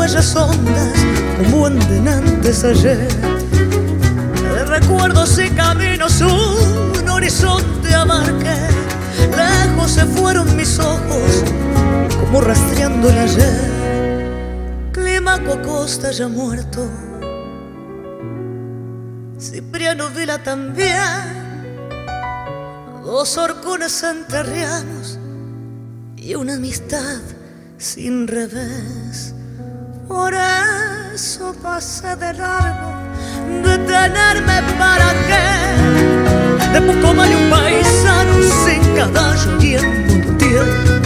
huellas hondas como anden antes ayer. De recuerdos y caminos un horizonte abarqué. Lejos se fueron mis ojos como rastreando el ayer. Clímaco Acosta ya muerto, Cipriano Vila también. Dos horcones enterrianos y una amistad sin revés. Por eso pasé de largo, detenerme para qué. De Pucoma de un paisano sin caballo y en Montiel.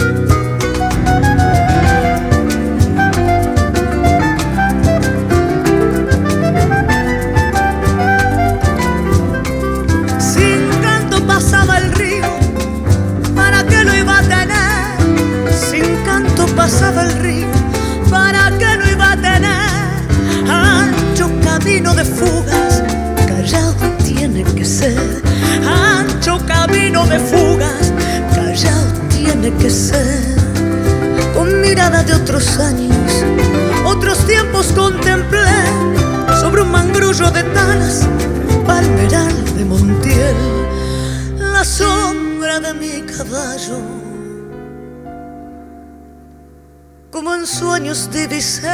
Pasaba el río, ¿para qué lo iba a tener? Ancho camino de fugas, callado tiene que ser. Ancho camino de fugas, callado tiene que ser. Con mirada de otros años, otros tiempos contemplé sobre un mangrullo de talas, palmeral de Montiel, la sombra de mi caballo. Como en sueños divisé,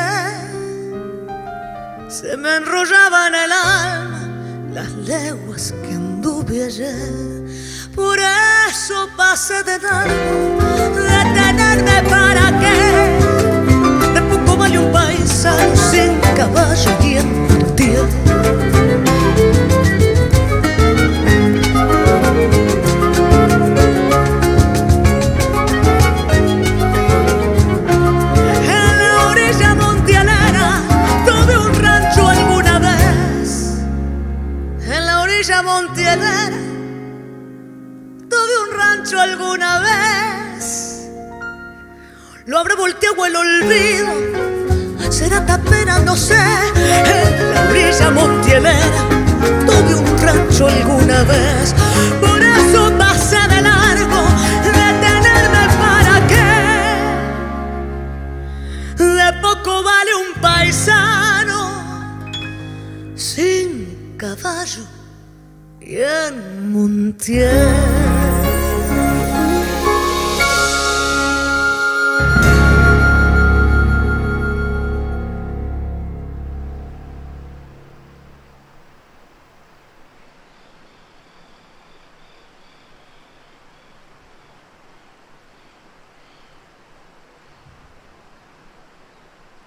se me enrollaban en el alma las leguas que anduve ayer. Por eso pasé de largo, detenerme para qué. De poco vale un paisano sin caballo y en Montiel. Montielera, tuve un rancho alguna vez. Lo habré volteado el olvido, será tapera, no sé. En la orilla montielera tuve un rancho alguna vez. Por eso pasé de largo, detenerme para qué. De poco vale un paisano sin caballo y en Montiel.